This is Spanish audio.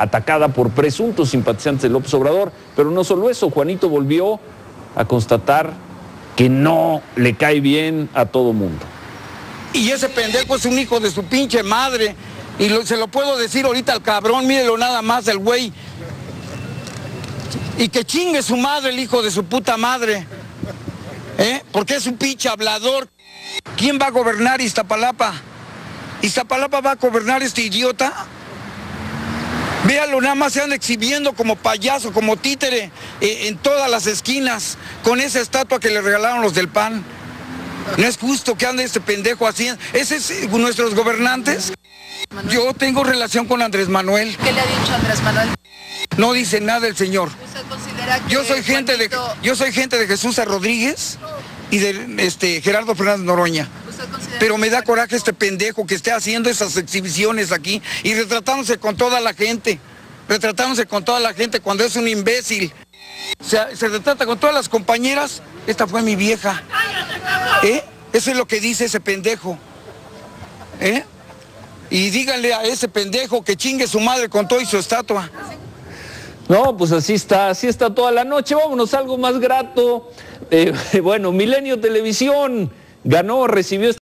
atacada por presuntos simpatizantes de López Obrador. Pero no solo eso, Juanito volvió a constatar que no le cae bien a todo mundo. Y ese pendejo es un hijo de su pinche madre. Y se lo puedo decir ahorita al cabrón, mírelo nada más el güey. Y que chingue su madre el hijo de su puta madre. Porque es un pinche hablador. ¿Quién va a gobernar Iztapalapa? ¿Iztapalapa va a gobernar este idiota? Véalo, nada más se anda exhibiendo como payaso, como títere, en todas las esquinas, con esa estatua que le regalaron los del PAN. No es justo que ande este pendejo así. ¿Ese es nuestros gobernantes? Yo tengo relación con Andrés Manuel. ¿Qué le ha dicho Andrés Manuel? No dice nada el señor. ¿Usted considera que Yo soy gente de Jesús Rodríguez y de Gerardo Fernández Noroña. Pero me da coraje este pendejo que esté haciendo esas exhibiciones aquí y retratándose con toda la gente. Retratándose con toda la gente cuando es un imbécil. Se retrata con todas las compañeras. Esta fue mi vieja. Eso es lo que dice ese pendejo. Y díganle a ese pendejo que chingue su madre con todo y su estatua. No, pues así está toda la noche. Vámonos a algo más grato. Bueno, Milenio Televisión recibió